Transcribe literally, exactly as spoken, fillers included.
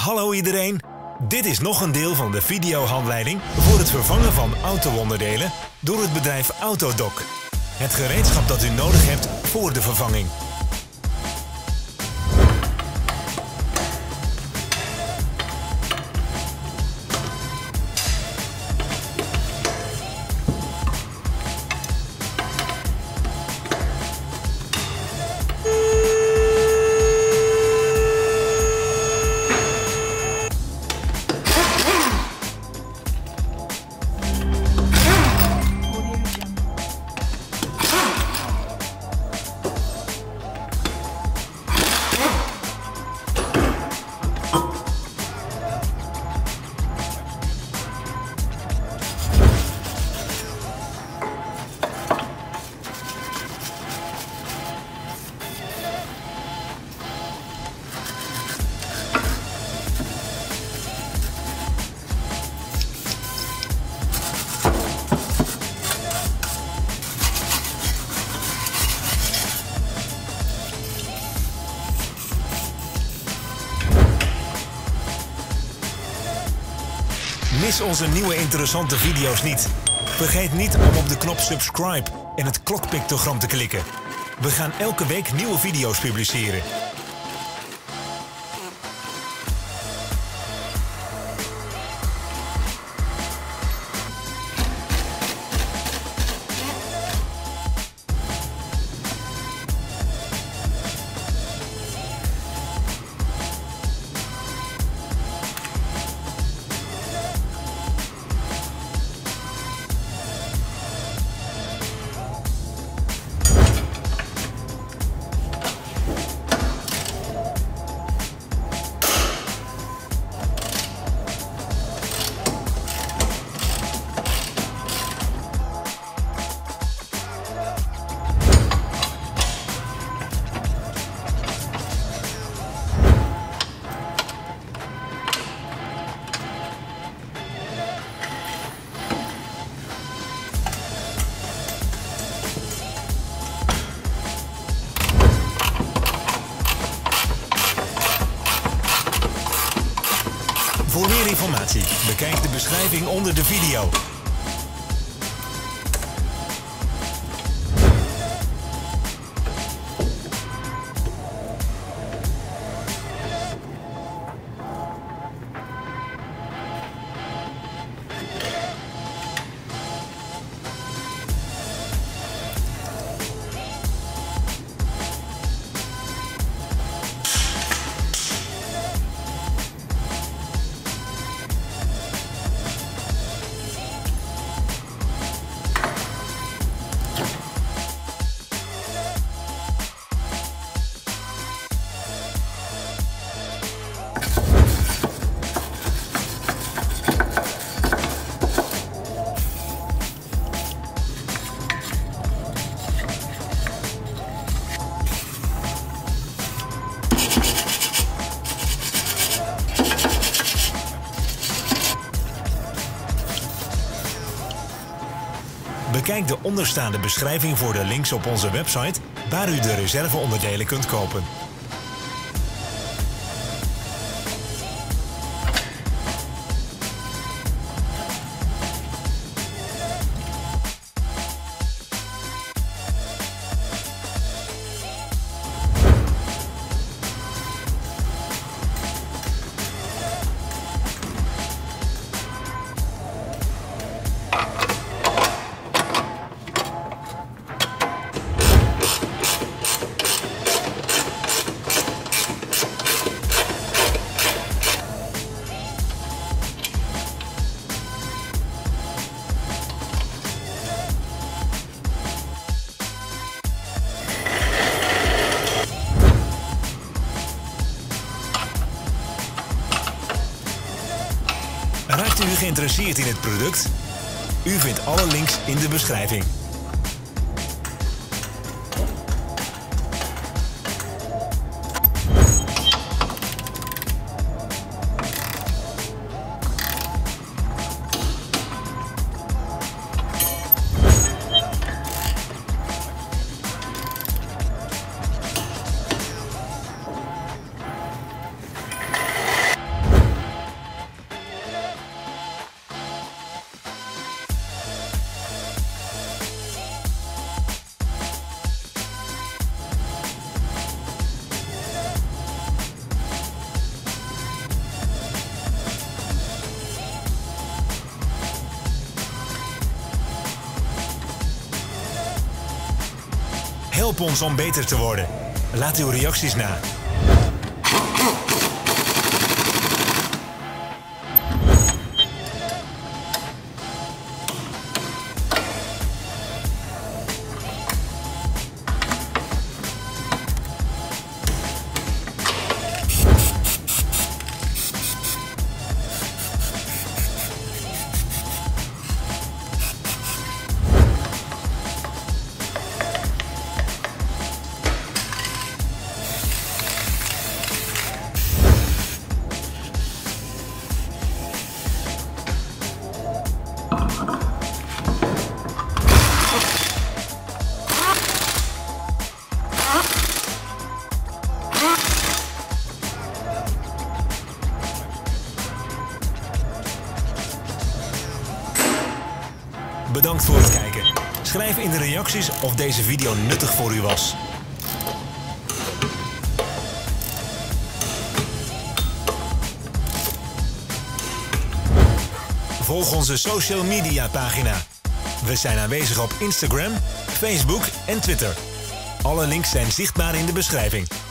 Hallo iedereen, dit is nog een deel van de videohandleiding voor het vervangen van auto-onderdelen door het bedrijf Autodoc. Het gereedschap dat u nodig hebt voor de vervanging. Mis onze nieuwe interessante video's niet. Vergeet niet om op de knop subscribe en het klokpictogram te klikken. We gaan elke week nieuwe video's publiceren. Voor meer informatie, bekijk de beschrijving onder de video. Bekijk de onderstaande beschrijving voor de links op onze website waar u de reserveonderdelen kunt kopen. Raakt u geïnteresseerd in het product? U vindt alle links in de beschrijving. Help ons om beter te worden. Laat uw reacties na. Bedankt voor het kijken. Schrijf in de reacties of deze video nuttig voor u was. Volg onze social media pagina. We zijn aanwezig op Instagram, Facebook en Twitter. Alle links zijn zichtbaar in de beschrijving.